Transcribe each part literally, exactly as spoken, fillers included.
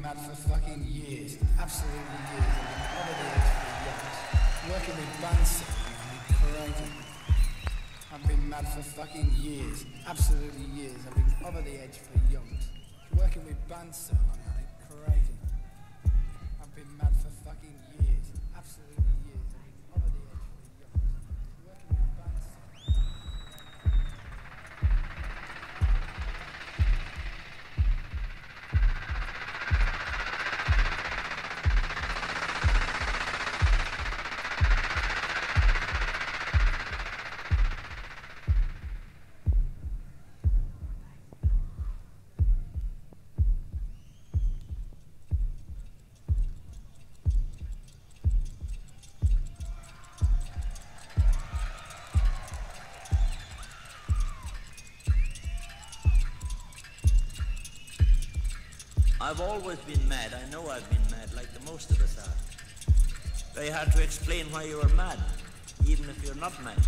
been mad for fucking years, absolutely years. I've been over the edge for yachts, working with bands, creating. I've been mad for fucking years, absolutely years. I've been over the edge for yachts, working with bands so long, I've been creating. I've been mad for fucking years, absolutely years. I've been over the edge for yachts, working with bands so long. I've always been mad. I know I've been mad, like the most of us are. Very hard to explain why you are mad, even if you're not mad.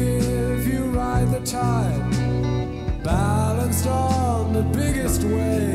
Balanced on the biggest wave.